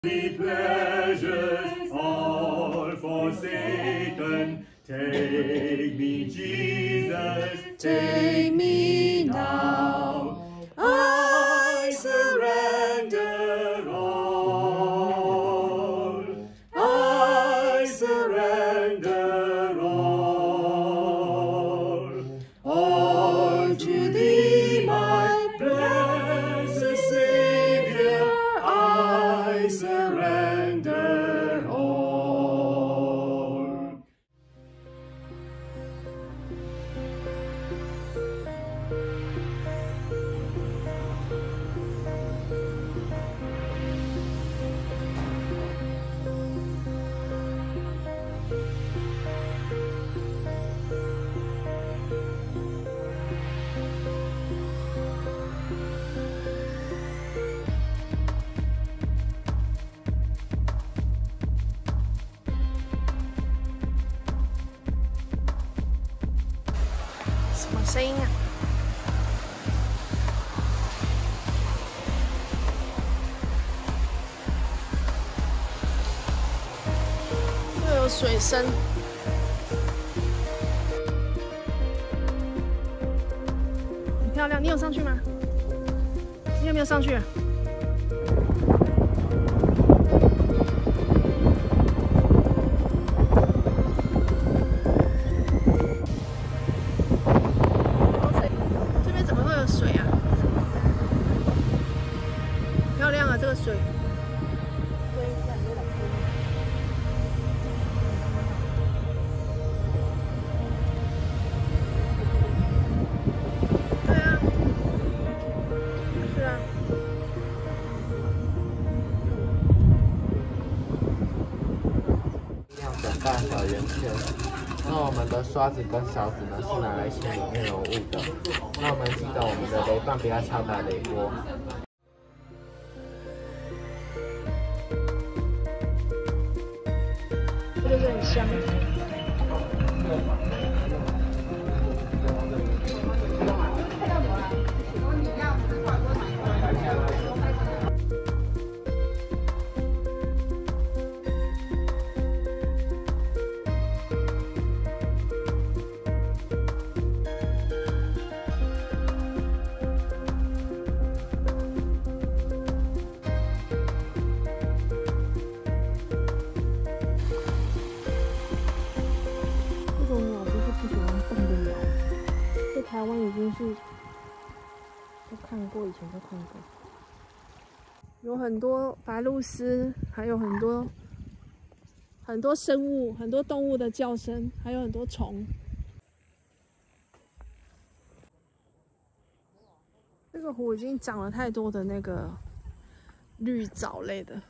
pleasures all forsaken. Take me, Jesus, take me now. I surrender all. I surrender all to Thee, my blessed Savior. I surrender all. 什么声音啊？又有水声。很漂亮，你有上去吗？你有没有上去？水啊，漂亮啊！这个水，对啊，是啊。 样的大小圆圈。那我们的刷子跟勺子呢是拿来清理内容物的。那我们记得我们的雷棒不要敲打雷锅。 这就是很香。台湾已经是都看过，以前都看过，有很多白鹭鸶，还有很多生物、很多动物的叫声，还有很多虫。这个湖已经长了太多的那个绿藻类的，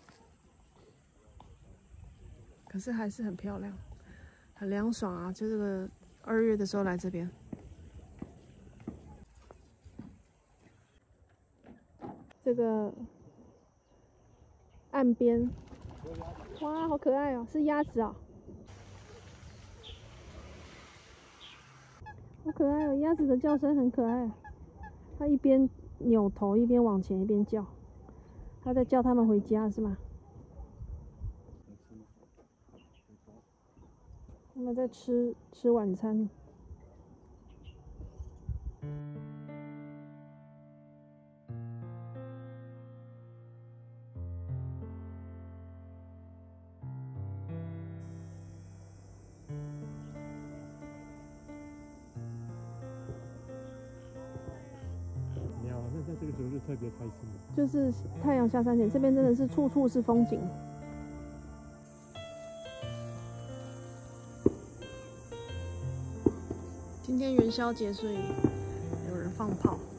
可是还是很漂亮，很凉爽啊！就这个2月的时候来这边。这个岸边，哇，好可爱哦！是鸭子哦，好可爱哦！鸭子的叫声很可爱，它一边扭头一边往前一边叫，它在叫它们回家是吗？它们在吃晚餐。 那在这个时候就特别开心， 就是太阳下山前，这边真的是处处是风景。今天元宵节，所以有人放炮。